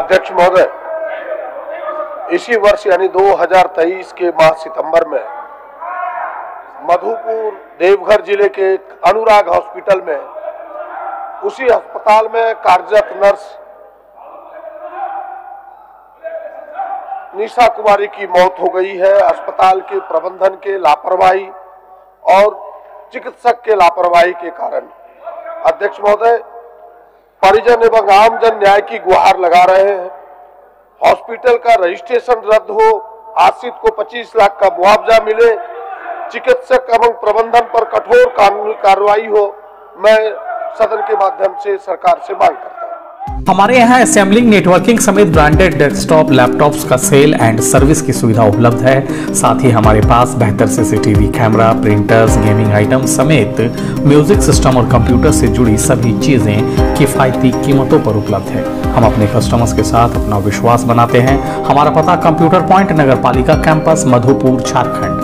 अध्यक्ष महोदय, इसी वर्ष यानी 2023 के माह सितंबर में मधुपुर देवघर जिले के अनुराग हॉस्पिटल में, उसी अस्पताल में कार्यरत नर्स निशा कुमारी की मौत हो गई है। अस्पताल के प्रबंधन के लापरवाही और चिकित्सक के लापरवाही के कारण। अध्यक्ष महोदय, परिजन एवं आमजन न्याय की गुहार लगा रहे हैं। हॉस्पिटल का रजिस्ट्रेशन रद्द हो, आश्रित को 25 लाख का मुआवजा मिले, चिकित्सक एवं प्रबंधन पर कठोर कानूनी कार्रवाई हो, मैं सदन के माध्यम से सरकार से मांग करता हूं। हमारे यहाँ असेंबलिंग, नेटवर्किंग समेत ब्रांडेड डेस्कटॉप लैपटॉप्स का सेल एंड सर्विस की सुविधा उपलब्ध है। साथ ही हमारे पास बेहतर CCTV camera, printers, gaming item समेत म्यूजिक सिस्टम और कंप्यूटर से जुड़ी सभी चीजें किफायती कीमतों पर उपलब्ध है। हम अपने कस्टमर्स के साथ अपना विश्वास बनाते हैं। हमारा पता कंप्यूटर पॉइंट, नगर पालिका कैंपस, मधुपुर, झारखंड।